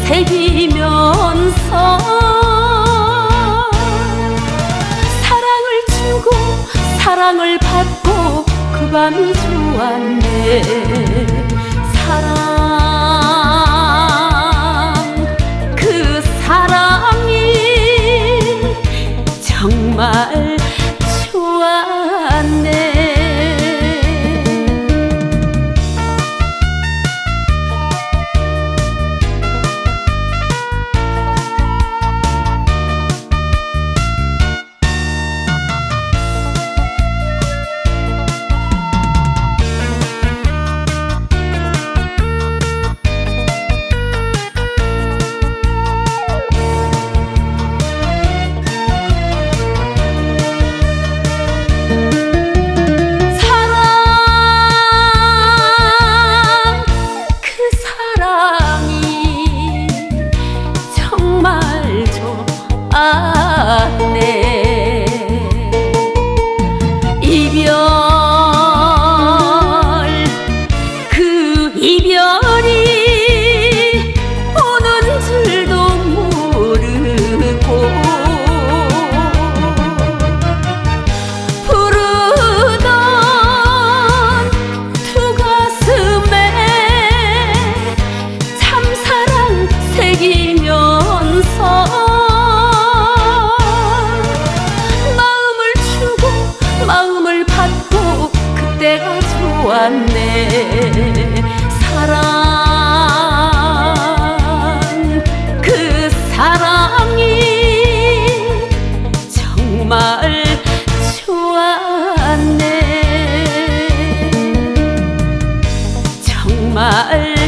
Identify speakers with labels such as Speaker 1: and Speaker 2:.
Speaker 1: 새기면서 사랑을 주고 사랑을 받고 그 밤이 좋았네. 사랑 그 사랑이 정말 좋았네. 이별 그 이별이 오는 줄도 모르고 부르던 두 가슴에 참사랑 새기면서 마음을 받고 그때가 좋았네. 사랑 그 사랑이 정말 좋았네. 정말